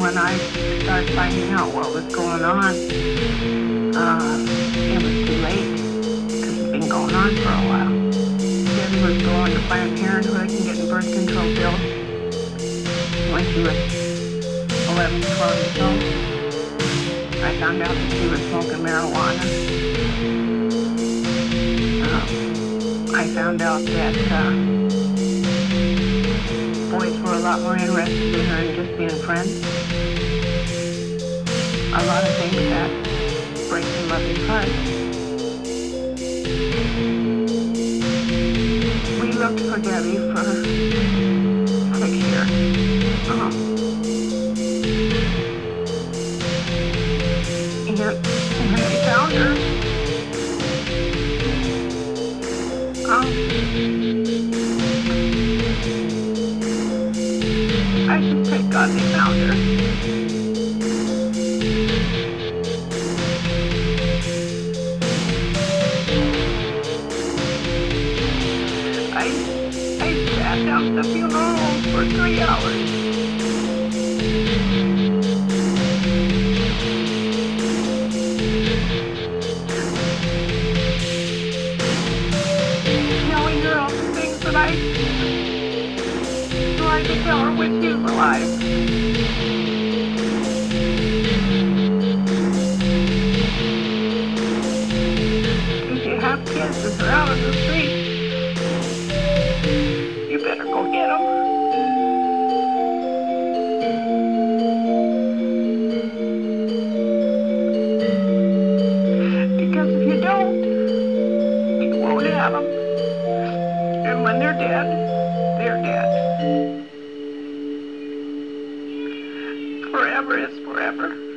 when I started finding out what was going on, it was too late, because it's been going on for a while. Debbie was going to Planned Parenthood and getting birth control pills when she was 11, 12 years old. I found out that she was smoking marijuana. I found out that boys were a lot more interested in her than just being friends. A lot of things that break the mother's heart. We looked for Debbie for 6 years. And when they found her, I just thank God they found her. I sat down at the funeral for 3 hours. Telling her all the things that I tried to tell her when she was alive. If you have kids that are out on the street, you better go get them. Because if you don't, you won't have them. And when they're dead, they're dead. Forever is forever.